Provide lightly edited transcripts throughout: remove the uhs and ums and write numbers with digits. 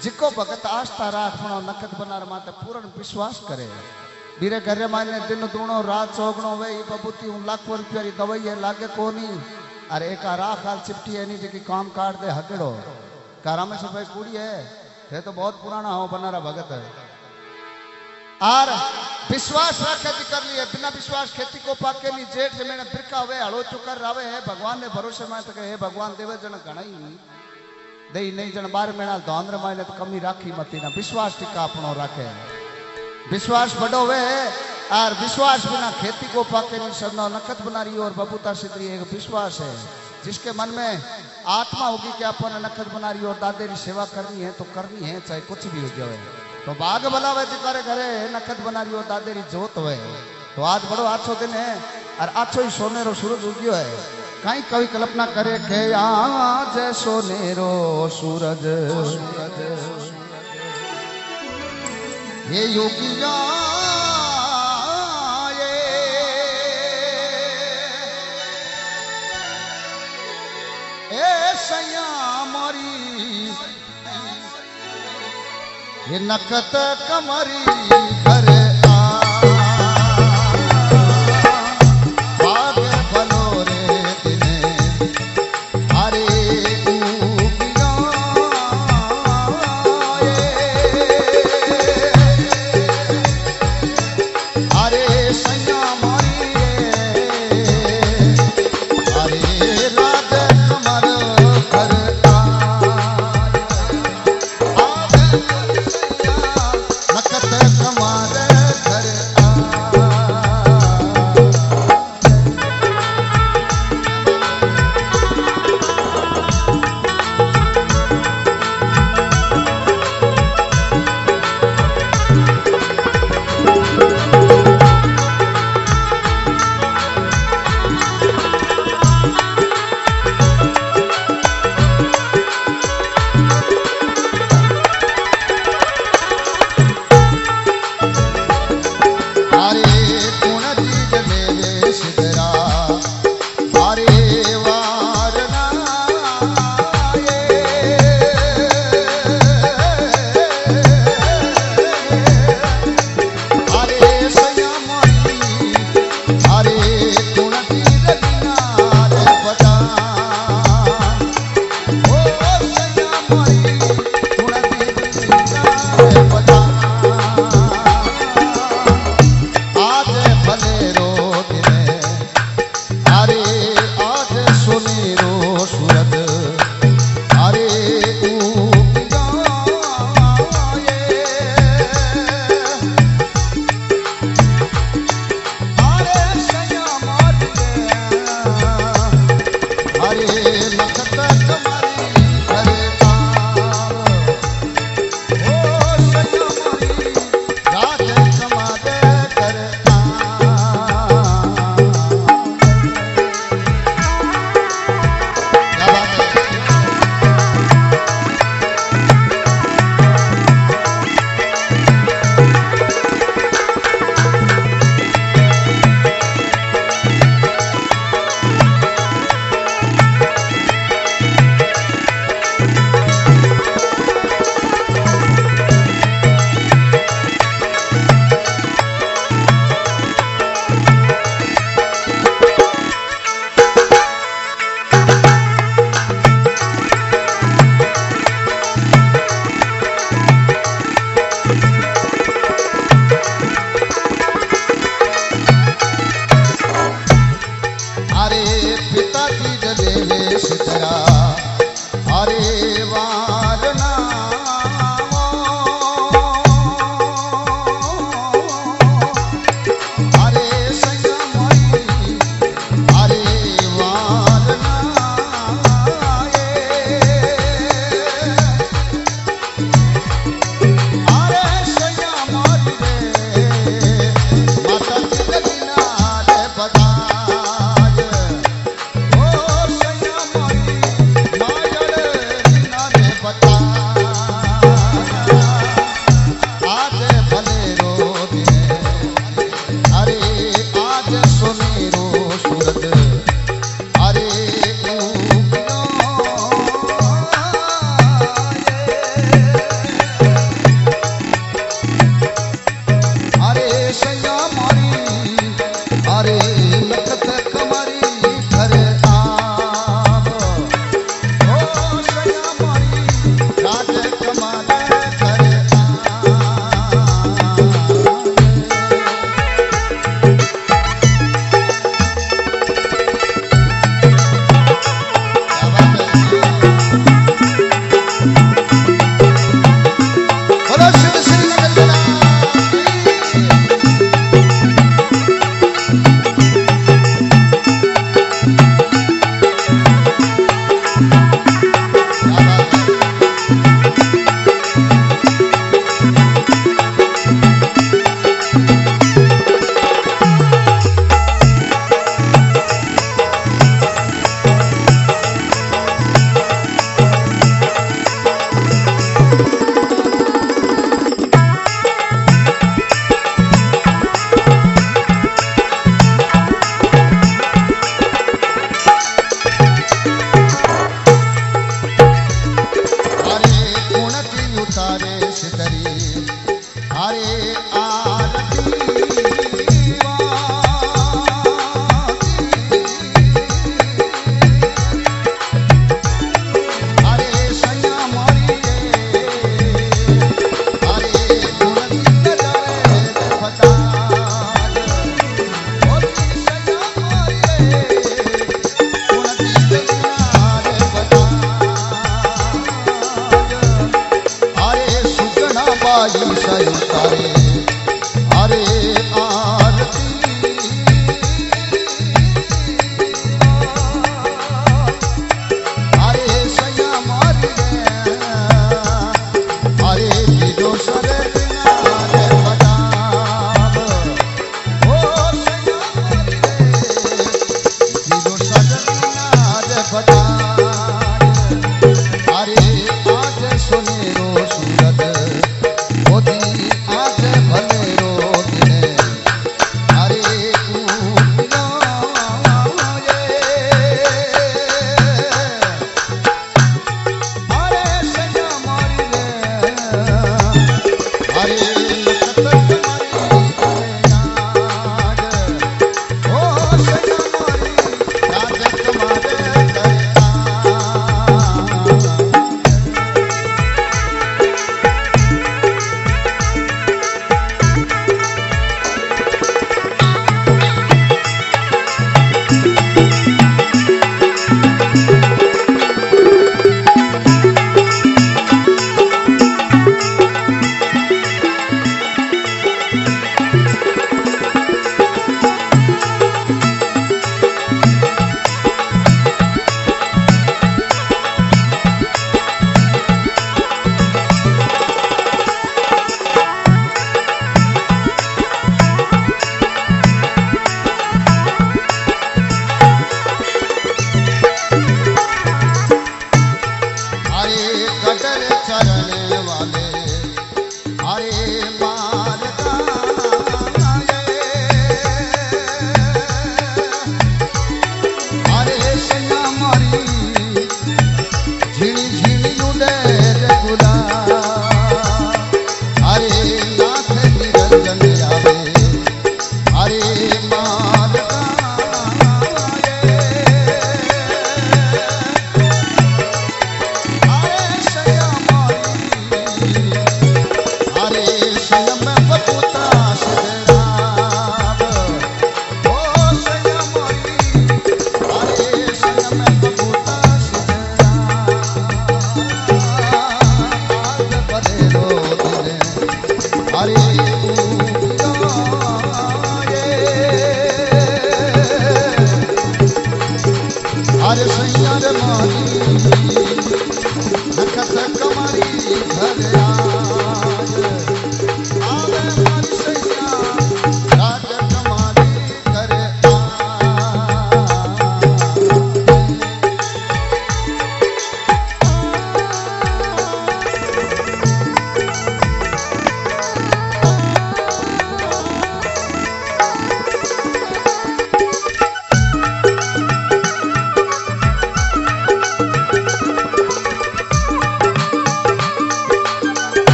जिको भगत आस्था राख नखत बनार माते पूर्ण विश्वास करे बीरे घरे माने दिन दूणो रात चौगणो वे बबूती लाखों रुपया री दवाई है लागे कोनी अरे एक राख हाल चिपटी है नहीं जी काम काट दे हगड़ो का रामेश्वर भाई कुड़ी है ये तो बहुत पुराना हो बनारा भगत है और विश्वास रखे जी कर लिए बिना विश्वास खेती को पाके नहीं जेठ से मैंने बिरका हुए हड़ो चुकर रावे है भगवान ने भरोसे में तो हे भगवान देवे जन घना ही दे नहीं जन 12 महीना धांद्र मायने तो कमी राखी मती ना विश्वास टीका अपनो रखे विश्वास बड़ो वे और विश्वास बिना खेती को पाके नहीं सरना नखत बना रही और बबूता सिद्धि एक विश्वास है जिसके मन में आत्मा होगी कि अपन नखत बना रही और दादे की सेवा करनी है तो करनी है चाहे कुछ भी हो जाए तो बाग बनावे तिकारे घरे नखत बना रही और दादे की जोत हुए तो आज बड़ो आछो दिन है और आछो ही सोनेरो सूरज उग्यो है कहीं कवि कल्पना करे के आज सोनेरो सूरज ये योगिया ए सैया मारी ये नखत कमरी घर नखत कमर तारे सितरी अरे आरती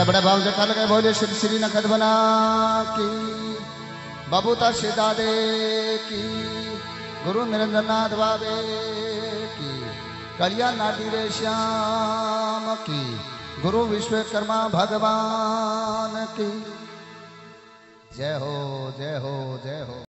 बड़े बड़े भाव जका लगे बोले श्री श्री नखत बना की बबूता दादे की गुरु निरंजनाथ बाबे की कलिया नाटी रे श्याम की गुरु विश्वकर्मा भगवान की जय हो जय हो जय हो।